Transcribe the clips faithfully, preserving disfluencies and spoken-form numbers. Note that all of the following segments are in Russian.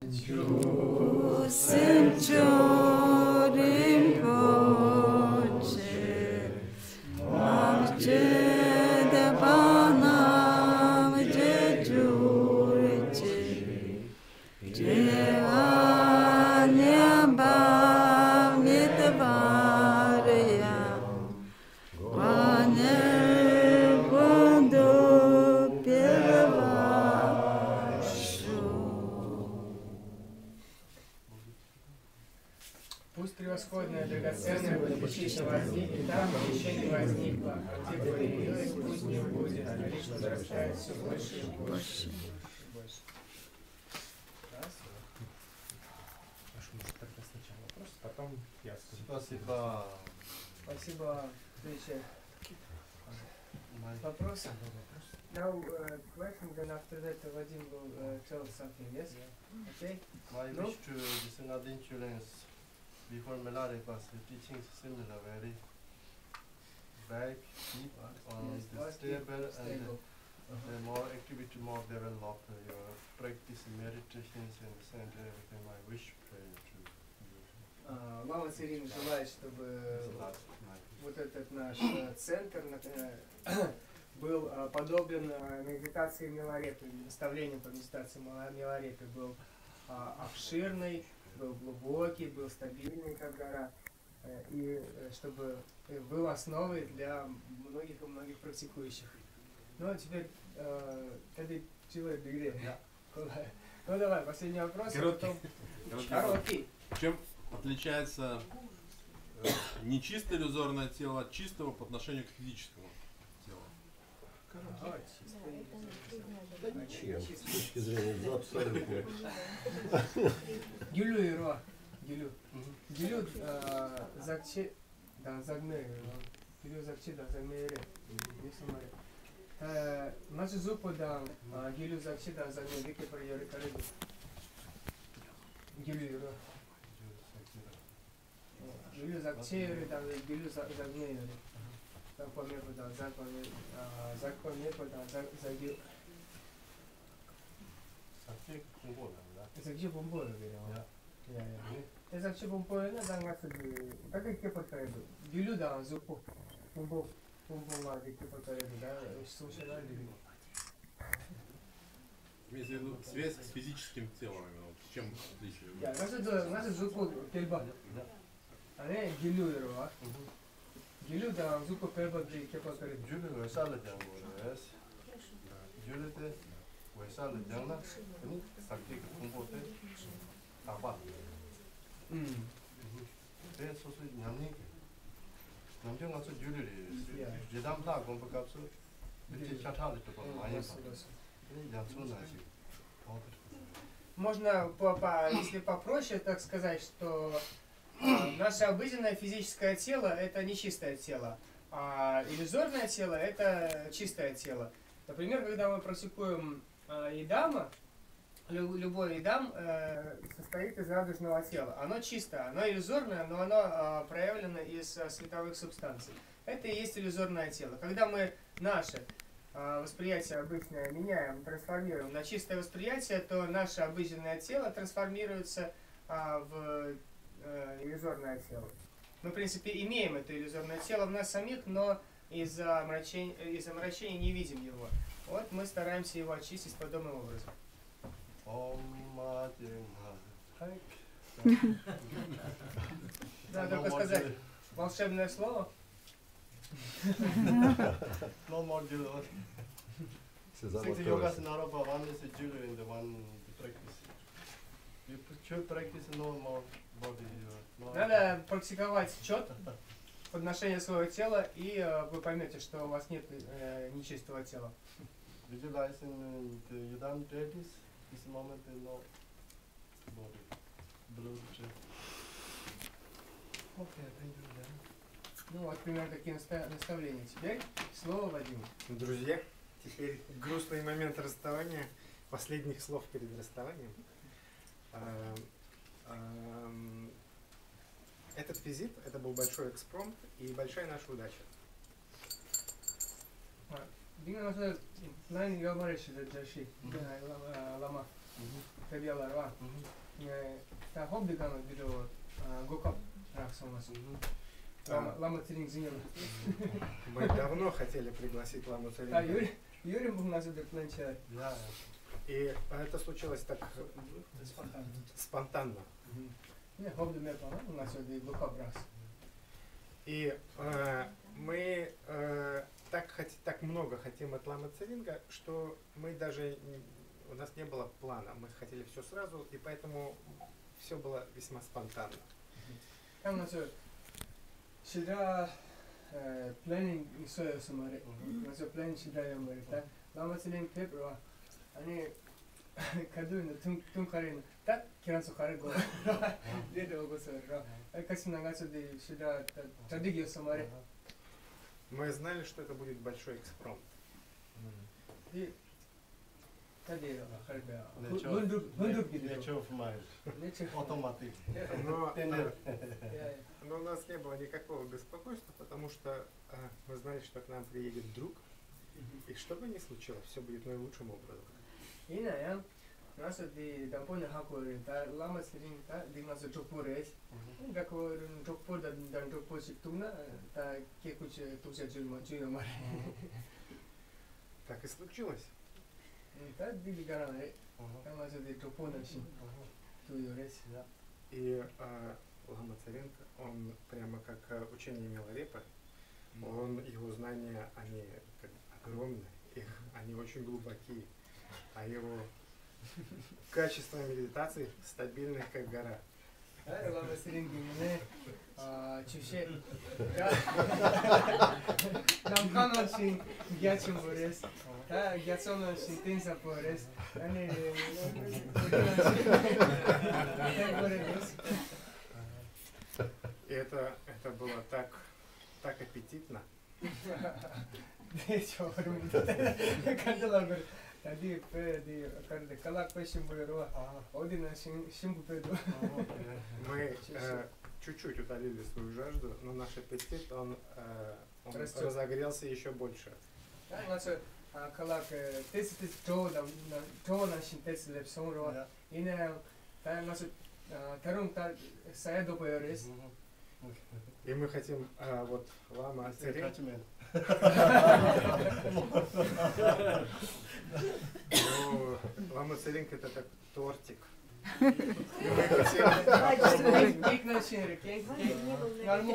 Пусть превосходное драгоценное попечение возникнет там, попечение возникло, а где появилось, пусть не будет, а лишь возрастает все больше и больше. Потом я скажу. Спасибо. Спасибо. Следующий вопрос. Now, uh, question, then after that, uh, Vadim will uh, tell something, yes? Okay? My No? wish to listen to insurance before Melare was teaching similar, very back, deep on Yes, the was stable and stable. uh, the more activity, more develop uh, your practice, meditations and center everything. My wish prayer to you. Uh, Мама Цирин желает, чтобы This last my вот этот наш э, центр э, был э, подобен э, медитации Миларепы, наставлением по медитации Миларепы, был э, обширный, был глубокий, был стабильный, как гора, э, и э, чтобы был основой для многих и многих практикующих. Ну а теперь, когда человек говорит, ну давай, последний вопрос. Короткий. Потом... Короткий. Чем отличается э, нечистое иллюзорное тело от чистого по отношению к физическому телу? А, чистое. Да ничем, с точки зрения абсолютно. Гюлю и Ро. Гюлю. Гюлю закче, да, загней. Гюлю закче, да, загней. Наши зубы, да, гюлю закче, да, загней. Вики проверяли корыду. Гюлю и Ро. Гюлю закче, да, гюлю загней. Закон да, закон закон да, загил. Sakti kumpulan, да? Sakti kumpulan, ya. Ya, ya. Sakti kumpulan na dang nasa di. Agak kepatayo. Gilu da zupo. Kumpu kumpu ma di kepatayo da. Social di. Имеется в виду связь с физическим телом, именно. Чем отличие? Ya, nasa do nasa zupo kelba. Ane gilu ero. Gilu da zupo kelba di kepatayo. Giulu vesala jango res. Giulu te vesala jangna, ini sakti kumpu te apa? Hmm. Te sosu nyamni, nyamni ngaso giulu re. Jidam la kumpu kapsu, biti chata le to maya pa. Ini jansu nasi. Можно, по, по, если попроще, так сказать, что э, наше обыденное физическое тело – это нечистое тело, а иллюзорное тело – это чистое тело. Например, когда мы практикуем э, идама, лю, любой идам э, состоит из радужного тела. Оно чистое, оно иллюзорное, но оно э, проявлено из э, световых субстанций. Это и есть иллюзорное тело. Когда мы наше восприятие обычное меняем, трансформируем на чистое восприятие, то наше обыденное тело трансформируется а, в а, иллюзорное тело. Мы, в принципе, имеем это иллюзорное тело в нас самих, но из-за омрачения, из-за омрачения не видим его. Вот мы стараемся его очистить подобным образом. Да, только сказать волшебное слово. No more Giulu. Six yogas in Aruba, one is a Giulu in the one practice. You should practice no more body. No Надо практиковать чет, подношение своего тела, и э, вы поймете, что у вас нет э, нечистого тела. Visualizing the Yudam practice, this moment is no body. Blue tree. Okay, thank you. Ну вот, примерно такие наставления. Теперь слово Вадиму. Друзья, теперь грустный момент расставания, последних слов перед расставанием. Этот визит, это был большой экспромт и большая наша удача. Дина, наша, наверное, говоришь, это Джаши, Лама. Табиалар ва. Та хобби гамма биро гокап раксамас. Лама лама тренинг зинер. Мы давно хотели пригласить Ламу Та Царенко. Юрий Юрий был нас это планча. Да. И это случилось так спонтанно. Не хобби мепа, у нас это гокап ракс. И э, мы э, так, хот- так много хотим от Ламы Царенко, что мы даже, н- у нас не было плана, мы хотели все сразу, и поэтому все было весьма спонтанно. Там у нас всегда планинг 있어요, 말에. 그래서 플랜 시다요 말이다. 라마스린 페브로 아니 가도는 퉁퉁 가리는 딱 계란소 가르고 얘도 오고서 같이 나가서 디 시다 자디기였어 말에. Мы знали, что это будет большой экспромт. 이 тади харбя. Nature- 문득 문득 비디오. Nature of mind. Nature. Automatic. Но, Tender. э, но у нас не было никакого беспокойства, потому что э, мы знали, что к нам приедет друг, и что бы ни случилось, все будет наилучшим образом. 이나야 나서 디 담보는 하고 다 라마스린 다 디마서 족보레스. 그러니까 그 족보다 단 족보식 두나 다 깨꾸치 두세 줄만 주요 말에. Так и случилось. 다 디디가라네. Там ди 족보는 신 ту요레스. И э, Лама Царенко, он прямо как э, учение Миларепа, он, его знания, они как огромны, их, они очень глубокие, а его качество медитации стабильное, как гора. 라마스린 기문에 아 주시 남카노 신 기아침 보레스. 다 기아소노 신 텐사 보레스. 아니 И это, это было так, так аппетитно. 네, 저 얼음인데 간단하고 다디 페디 카르데 칼락 패션 보여로 어디나 신 신부페도 Мы э, чуть-чуть утолили свою жажду, но наш аппетит, он, э, он Растет. разогрелся еще больше. 맞아. 아 칼락 테스트 조다 조나 신 테스트 랩송으로 이내 다 맞아. 다른 다 사이드 보여레스. И мы хотим э, вот Лама Царенко. Attachment. Ну, Лама Царенко это так тортик. И мы хотим, Кейк на шере, кейк, кейк. Нормально.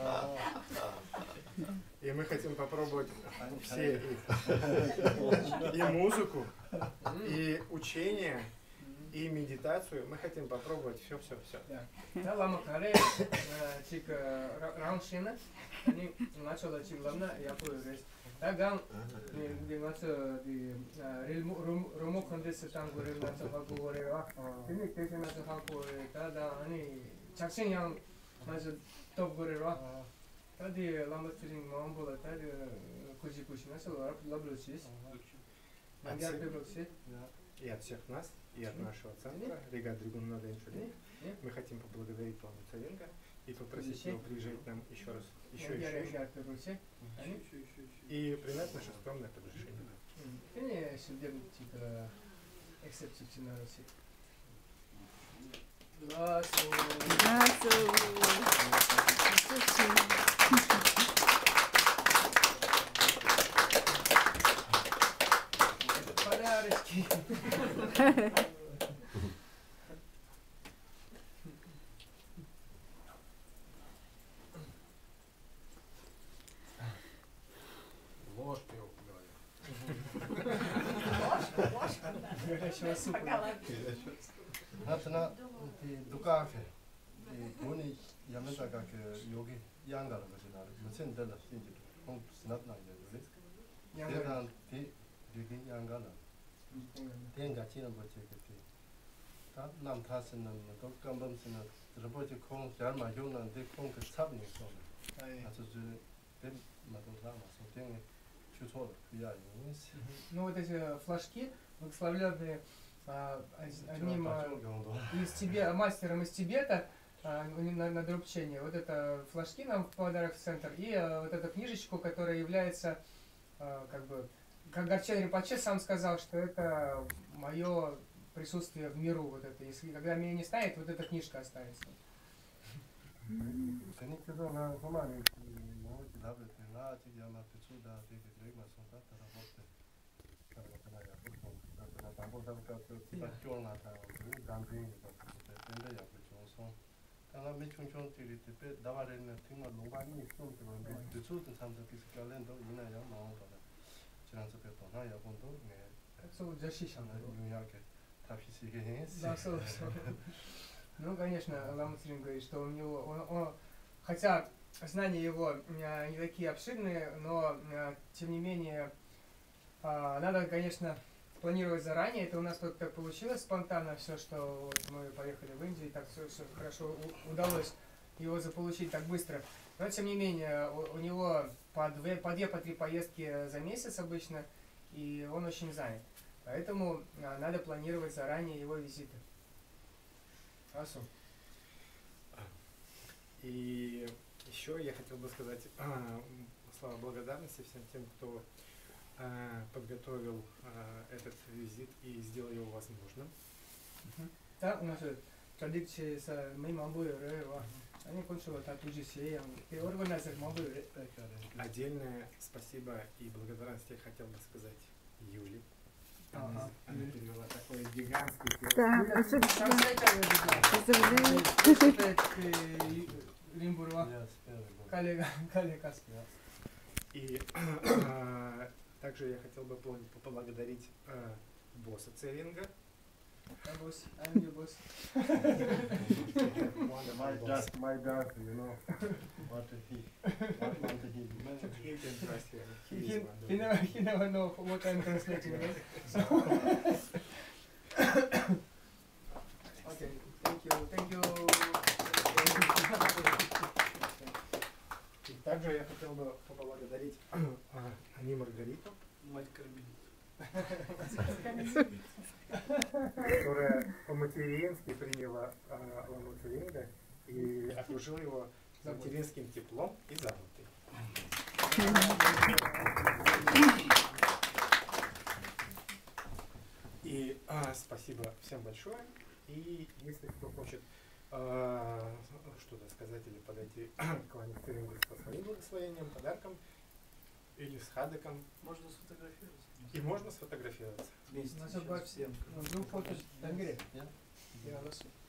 и мы хотим попробовать все их. И музыку, и учение, и медитацию. Мы хотим попробовать все-все-все. 다 лама каре чик рауншина они начало чик ламна я поверес да гам ди мацо ди рум румо кондес там горе мацо хаку горева ини кеке мацо хаку да да они 작신 양 мацо топ горева да ди лама трин мамбола да ди кучи кучи мацо лаблочис ангар пеблочис И от всех нас, и от нашего центра, Рига Дригуннада Иншурин, мы хотим поблагодарить Ламу Царенко и попросить его приезжать к нам еще раз, еще и еще, еще, ангар пеблочис и принять наше скромное приглашение. Ini sudah juga eksepsi na Rusi. Lasu. Подарочки. Ложкой его говорю. Горячего супа. 나트나 이 두카페 이 돈이 야면다가 그 여기 양가를 거지나 무슨 데라 신지 공 스납나 이제 내가 디 되게 양가나 된가 치는 거지 그때 다 남타스는 또 깜범스는 저번에 공 잘만 용는데 공그 삽이 있어 아주 저 맞도 사마 소땡에 추초를 그야 용스 Ну вот эти флажки благословленные а, одним а, из Тибета, мастером из Тибета а, на, на дробчение. Вот это флажки нам в подарок в центр и а, вот эту книжечку, которая является а, как бы, как Гарчен Рипаче сам сказал, что это мое присутствие в миру вот это. Если когда меня не станет, вот эта книжка останется. 재밌게도 나 그만이 뭐 기다려 나 지금 아마 비추다 되게 되게 맞습니다. 따라볼때 따라가야 보통 그러나 방법하고 그 바뀌어나다 그 감정이 근데 약간 좀서 다나 미충충 들이 때 나와르는 정말 로반이 있어 그런데 비추던 참자 비슷하는데 이나야 나오더라. 지난주 배도 나 야본도 네. Сол защищен. 유야게 다 физике 해. Да, сол, сол. Ну, конечно, Лама Цзинь говорит, что у него, он, он, хотя знания его э, не такие обширные, но э, тем не менее э, надо, конечно, планировать заранее. Это у нас тут так получилось спонтанно все, что вот мы поехали в Индию, и так все, все хорошо у, удалось его заполучить так быстро. Но тем не менее у, у него по две, по две, по три поездки за месяц обычно, и он очень занят. Поэтому э, надо планировать заранее его визиты. Хорошо. И еще я хотел бы сказать а, слова благодарности всем тем, кто а, подготовил а, этот визит и сделал его возможным. Да, у нас традиции с мы мамбуи, они кончили так уже все, и организация мамбуи. Отдельное спасибо и благодарность я хотел бы сказать Юле. Ага. Она перевела такой гигантский текст. Да, коллега, коллега. И а, также я хотел бы поблагодарить а, босса Церинга. Босс, I'm your boss. My dad, my dad, you know, what he, what wanted he do. He can trust him. He, He he, is he, wonderful. never, he never know what I'm translating, right? So okay, thank you, thank you. И также я хотел бы поблагодарить а, Ани Маргариту, Мать Кармелиту. которая по-матерински приняла а, Ламу Церинга и окружила его материнским теплом и заботой. И а, спасибо всем большое. И если кто хочет а, что-то сказать или подойти к Ламе Церингу со своим благословением, подарком или с хадаком, Можно сфотографироваться. и можно сфотографироваться. Вместе. У нас Сейчас обо- всем. Ну, фото в Тенгри. Yeah. Я вас